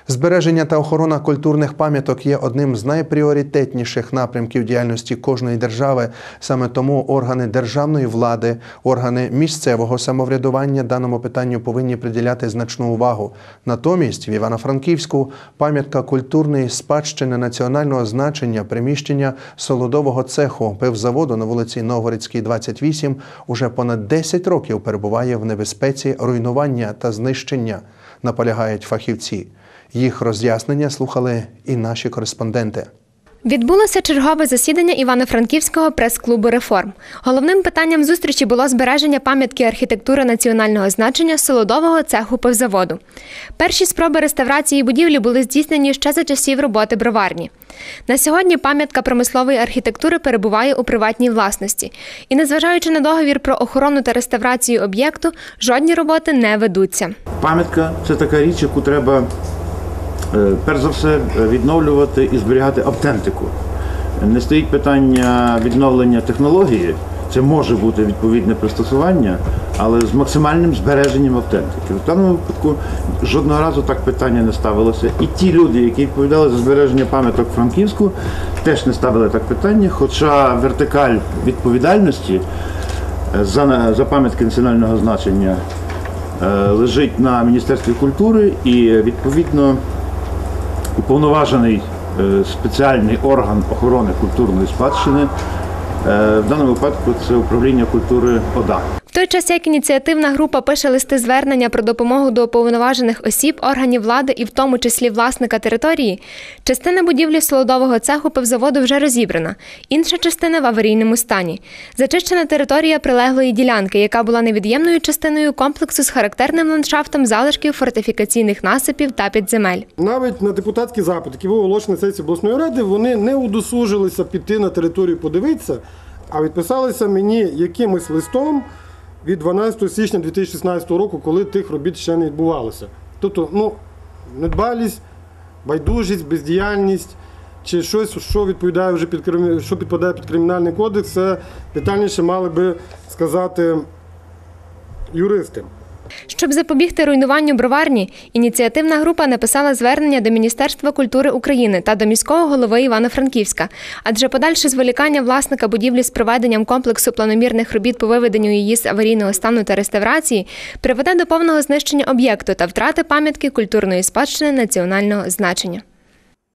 Збереження та охорона культурних пам'яток є одним з найпріоритетніших напрямків діяльності кожної держави. Саме тому органи державної влади, органи місцевого самоврядування даному питанню повинні приділяти значну увагу. Натомість в Івано-Франківську пам'ятка культурної спадщини національного значення приміщення солодового цеху пивзаводу на вулиці Новгородській, 28 уже понад 10 років перебуває в небезпеці руйнування та знищення, наполягають фахівці. Їх роз'яснення слухали і наші кореспонденти. Відбулося чергове засідання Івано-Франківського прес-клубу «Реформ». Головним питанням зустрічі було збереження пам'ятки архітектури національного значення солодового цеху пивзаводу. Перші спроби реставрації будівлі були здійснені ще за часів роботи броварні. На сьогодні пам'ятка промислової архітектури перебуває у приватній власності. І незважаючи на договір про охорону та реставрацію об'єкту, жодні роботи не ведуться. Пам'ятка – це така річ, яку треба перш за все відновлювати і зберігати автентику. Не стоїть питання відновлення технології, це може бути відповідне пристосування, але з максимальним збереженням автентики. В даному випадку жодного разу так питання не ставилося. І ті люди, які відповідали за збереження пам'яток в Франківську, теж не ставили так питання, хоча вертикаль відповідальності за пам'ятки національного значення лежить на Міністерстві культури і, відповідно, уповноважений спеціальний орган охорони культурної спадщини, в даному випадку це управління культури ОДА. В той час, як ініціативна група пише листи звернення про допомогу до уповноважених осіб, органів влади і в тому числі власника території, частина будівлі солодового цеху пивзаводу вже розібрана, інша частина в аварійному стані. Зачищена територія прилеглої ділянки, яка була невід'ємною частиною комплексу з характерним ландшафтом залишків фортифікаційних насипів та підземель. Навіть на депутатський запит, який був оголошений на сесії обласної ради, вони не удосужилися піти на територію подивитися, а відписалися мені якимось листом від 12 січня 2016 року, коли тих робіт ще не відбувалося. Тобто, недбалість, байдужість, бездіяльність чи щось, що відповідає вже що підпадає під Кримінальний кодекс, це детальніше мали би сказати юристи. Щоб запобігти руйнуванню броварні, ініціативна група написала звернення до Міністерства культури України та до міського голови Івано-Франківська, адже подальше зволікання власника будівлі з проведенням комплексу планомірних робіт по виведенню її з аварійного стану та реставрації приведе до повного знищення об'єкту та втрати пам'ятки культурної спадщини національного значення.